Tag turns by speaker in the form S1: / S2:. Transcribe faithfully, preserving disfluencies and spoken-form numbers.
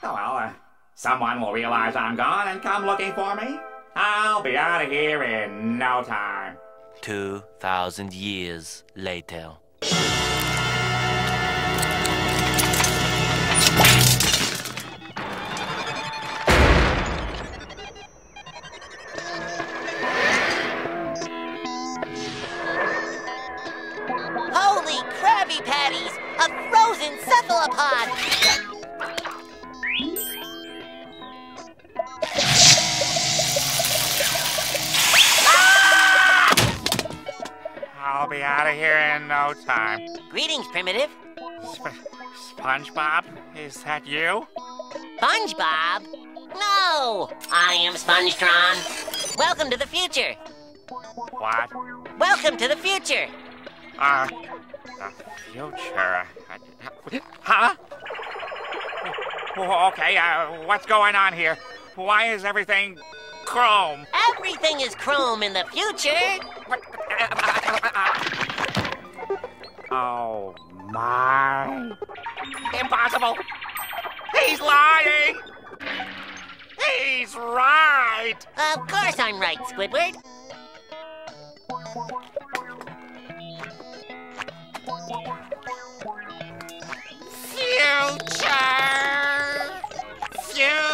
S1: Oh, well, uh, someone will realize I'm gone and come looking for me. I'll be out of here in no time.
S2: Two thousand years later.
S3: Holy Krabby Patties! A frozen cephalopod!
S1: I'll be out of here in no time.
S3: Greetings, Primitive.
S1: Sp SpongeBob, is that you?
S3: SpongeBob? No! I am Spongetron. Welcome to the future.
S1: What?
S3: Welcome to the future.
S1: Uh, the future. Huh? Oh, okay, uh, what's going on here? Why is everything chrome?
S3: Everything is chrome in the future.
S1: Oh, my. Impossible. He's lying. He's right.
S3: Of course I'm right, Squidward.
S1: Future. Future.